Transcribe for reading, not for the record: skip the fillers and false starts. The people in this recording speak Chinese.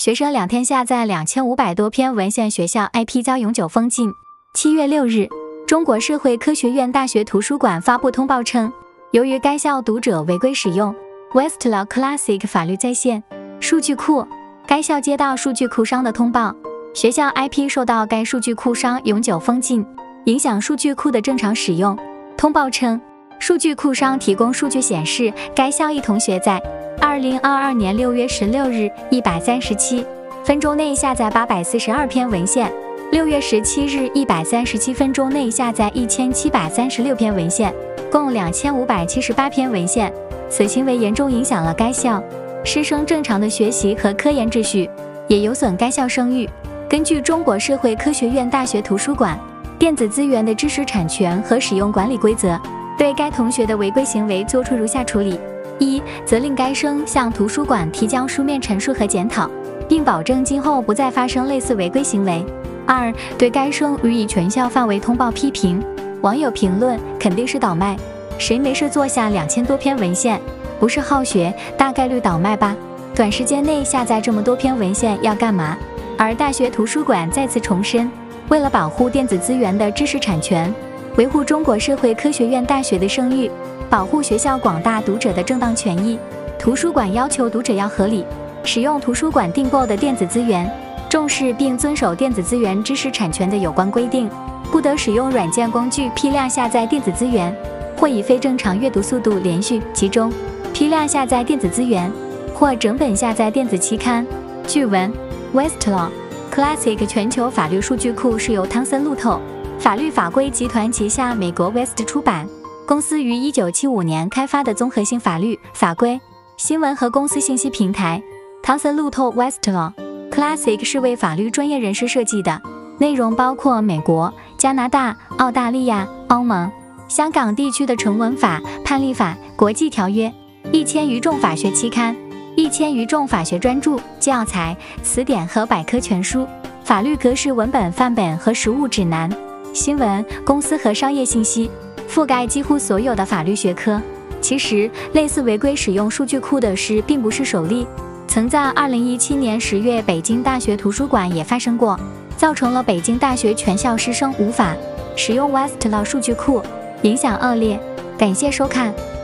学生2天下载2500多篇文献，学校 IP 遭永久封禁。7月6日，中国社会科学院大学图书馆发布通报称，由于该校读者违规使用 Westlaw Classic 法律在线数据库，该校接到数据库商的通报，学校 IP 受到该数据库商永久封禁，影响数据库的正常使用。通报称，数据库商提供数据显示，该校一同学在2022年6月16日137分钟内下载842篇文献，6月17日137分钟内下载1736篇文献，共2578篇文献。此行为严重影响了该校师生正常的学习和科研秩序，也有损该校声誉。根据中国社会科学院大学图书馆电子资源的知识产权和使用管理规则，对该同学的违规行为作出如下处理：一、责令该生向图书馆提交书面陈述和检讨，并保证今后不再发生类似违规行为；二、对该生予以全校范围通报批评。网友评论：肯定是倒卖，谁没事做下2000多篇文献？不是好学，大概率倒卖吧。短时间内下载这么多篇文献要干嘛？而大学图书馆再次重申，为了保护电子资源的知识产权，维护中国社会科学院大学的声誉，保护学校广大读者的正当权益，图书馆要求读者要合理使用图书馆订购的电子资源，重视并遵守电子资源知识产权的有关规定，不得使用软件工具批量下载电子资源，或以非正常阅读速度连续、集中、批量下载电子资源，或整本下载电子期刊。据文 ，Westlaw Classic 全球法律数据库是由汤森路透法律法规集团旗下美国 West 出版公司于1975年开发的综合性法律法规新闻和公司信息平台。汤森路透 Westlaw Classic 是为法律专业人士设计的，内容包括美国、加拿大、澳大利亚、欧盟、香港地区的成文法、判例法、国际条约，1000余种法学期刊，1000余种法学专著、教材、词典和百科全书、法律格式文本范本和实务指南、新闻、公司和商业信息，覆盖几乎所有的法律学科。其实，类似违规使用数据库的事并不是首例，曾在2017年10月北京大学图书馆也发生过，造成了北京大学全校师生无法使用 Westlaw 数据库，影响恶劣。感谢收看。